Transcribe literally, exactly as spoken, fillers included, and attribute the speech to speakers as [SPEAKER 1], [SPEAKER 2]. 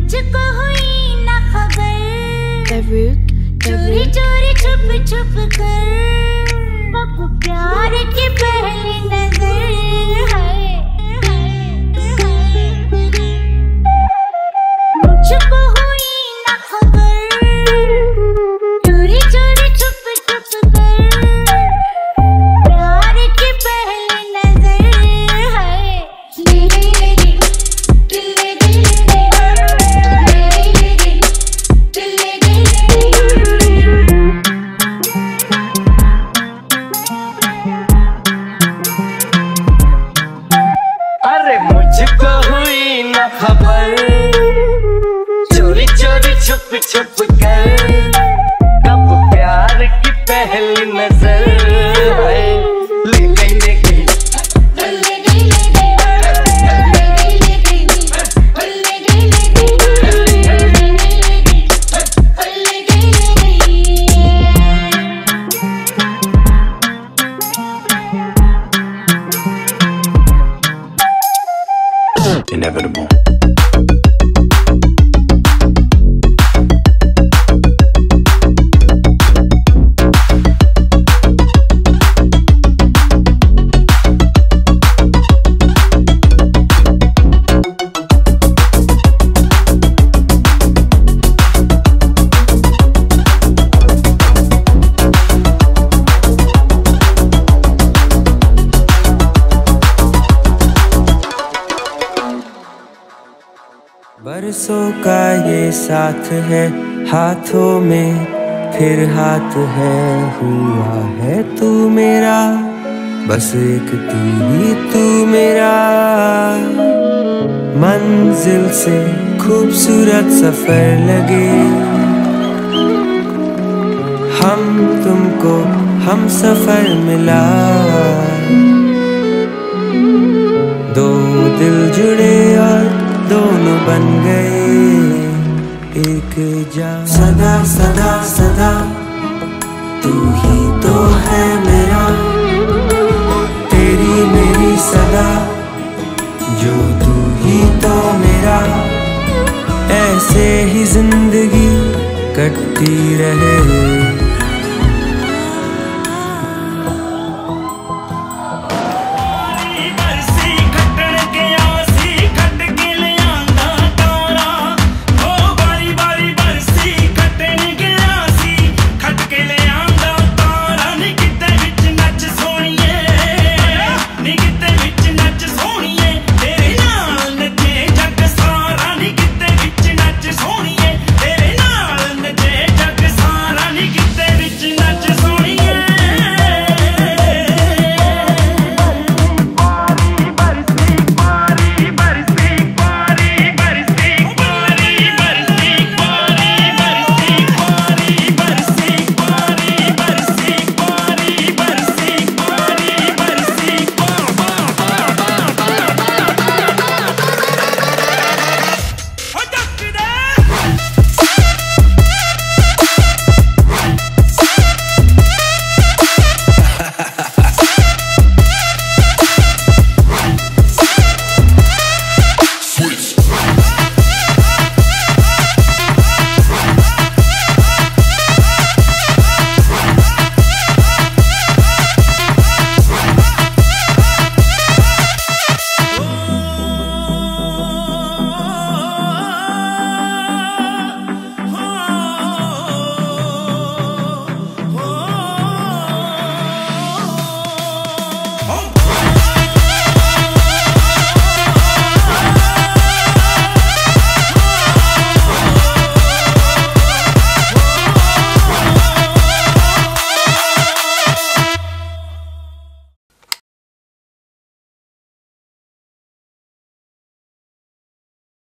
[SPEAKER 1] मुझको हुई न खबर,
[SPEAKER 2] Farouk,
[SPEAKER 1] चोरी चोरी छुप छुप कर, कब प्यार की पहली नजर है, मुझको हुई न खबर, चोरी चोरी छुप छुप कर, प्यार की पहली नजर है। ले ले ले ले दिल ले ले ले ले ले ले दिल ले ले ले।
[SPEAKER 3] अरे मुझको हुई न खबर, चोरी चोरी छुप छुप कर, कब प्यार की पहली नजर है। ले गई ले गई
[SPEAKER 1] ले गई ले गई ले गई ले गई ले गई ले गई।
[SPEAKER 4] Inevitable.
[SPEAKER 5] बरसों का ये साथ है, हाथों में फिर हाथ है, हुआ है तू मेरा, बस एक तू ही तू मेरा। मंजिल से खूबसूरत सफर लगे, हम तुमको हम सफर मिला, दो दिल जुड़े और दोनों बन गए एक जान। सदा सदा सदा तू ही तो है मेरा, तेरी मेरी सदा, जो तू ही तो मेरा। ऐसे ही जिंदगी कटती रहे।